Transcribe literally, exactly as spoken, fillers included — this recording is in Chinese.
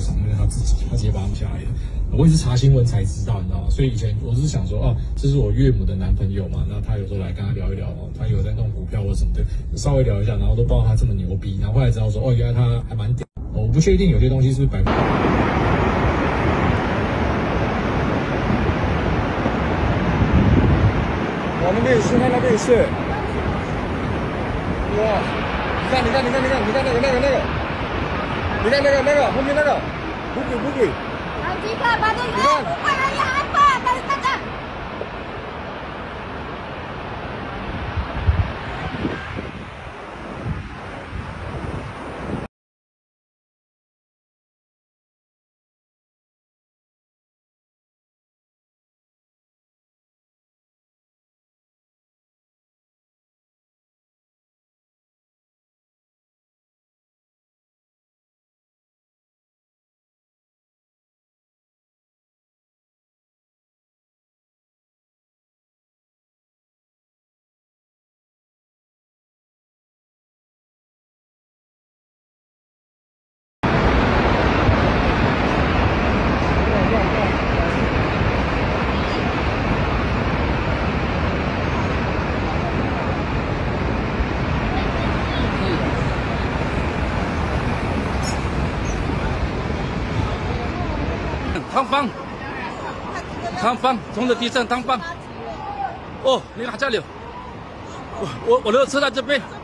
场，因为他自己他直接把他们下来的。我也是查新闻才知道，你知道吗？所以以前我是想说，哦，这是我岳母的男朋友嘛，那他有时候来跟他聊一聊哦，他有在弄股票或什么的，稍微聊一下，然后都不知道他这么牛逼，然后后来知道说，哦，原来他还蛮屌。我不确定有些东西是不是百分。 我那边也是，他那边也是。哇！你看，你看，你看，你看，你看那个，那个，那个，你看那个，那个后面那个，不鬼不鬼。 好几个，把这个，不会了呀，阿爸，等等等。 汤方，汤方，从这地上汤方。哦，你哪家里？我我我的车在这边。